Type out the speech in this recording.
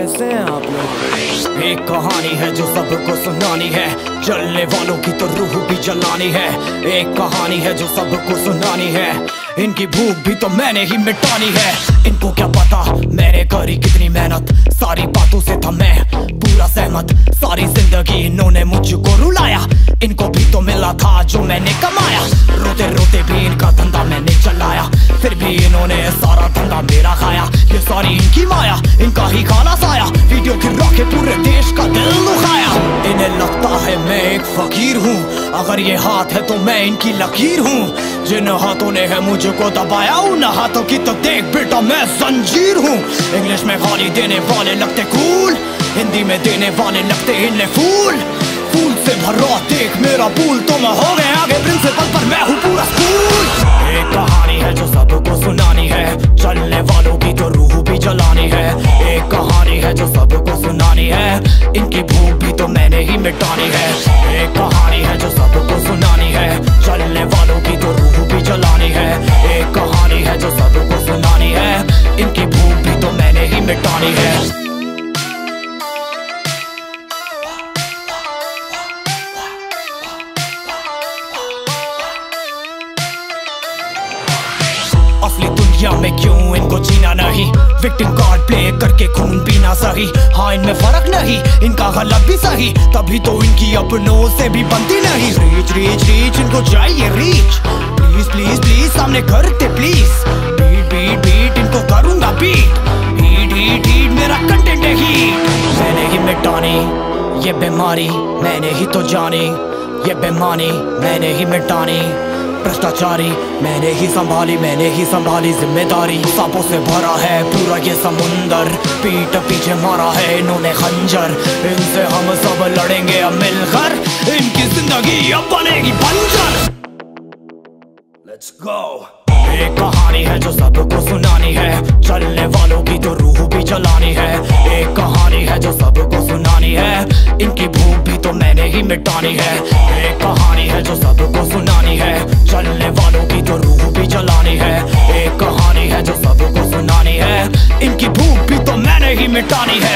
कैसे हैं आप लोग? एक कहानी है जो सबको सुनानी है, जलने वालों की तो रूह भी जलानी है। एक कहानी है जो सबको सुनानी है, इनकी भूख भी तो मैंने ही मिटानी है। इनको क्या पता मैंने करी कितनी मेहनत, सारी बातों से था मैं पूरा सहमत। सारी जिंदगी इन्होंने मुझको रुलाया, इनको भी तो मिला था जो मैंने कमाया। रोते रोते भी इनका धंधा मैंने चलाया, फिर भी इन्होंने सारा धंधा मेरा खाया। ये सारी इनकी माया, इनका ही खाना साया, वीडियो गिरा के पूरे देश का दिल दुखाया। इन्हें लगता है मैं एक फकीर हूँ, अगर ये हाथ है तो मैं इनकी लकीर हूँ। जिन हाथों ने है मुझको दबाया, उन हाथों की तो देख बेटा मैं जंजीर हूँ। इंग्लिश में गाली देने वाले लगते कूल, हिंदी में देने वाले लगते इन्हें फूल। फूल से भरा देख मेरा पूल, तो मैं हो गया आगे प्रिंसिपल पर मैं हूँ पूरा स्कूल। एक कहानी है जो सबको सुनानी है, चलने वालों की तो रूह भी जलानी है। एक कहानी है जो सबको सुनानी है, इनकी भूख भी तो मैंने ही मिटानी है। एक कहानी है जो सबको सुनानी है, चलने वालों की तो रूह भी जलानी है। एक कहानी है जो सबको सुनानी है, इनकी भूख भी तो मैंने ही मिटानी है। असली दुनिया में क्यों इनको जीना नहीं, विक्टिम कार्ड प्ले करके खून पीना सही। हाँ इनमें फर्क नहीं, इनका गलत भी सही, तभी तो इनकी अपनों से भी बनती नहीं। रीच रीच रीच इनको चाहिए रीच, प्लीज प्लीज प्लीज सामने करते प्लीज। बीट बीट बीट इनको करूंगा बीट, हीट हीट हीट मेरा कंटेंट है हीट। मैंने ही मिटानी ये बीमारी, मैंने ही तो जानी ये बेमानी, मैंने ही मिटानी भ्रष्टाचारी। मैंने ही संभाली जिम्मेदारी। सांपों से भरा है पूरा ये समुंदर, पीठ पीछे मारा है इन्होंने खंजर। इनसे हम सब लड़ेंगे अब मिलकर, इनकी जिंदगी अब बनेगी बंजर। Let's go। एक कहानी है जो सबको सुनानी है, चलने वालों की तो रूह भी जलानी है। एक कहानी है जो सबको सुनानी है, इनकी भूख भी तो मैंने ही मिटानी है। एक कहानी है जो सबको सुनानी है, चलने वालों की तो रूह भी जलानी है। एक कहानी है जो सबको सुनानी है, इनकी भूख भी तो मैंने ही मिटानी है।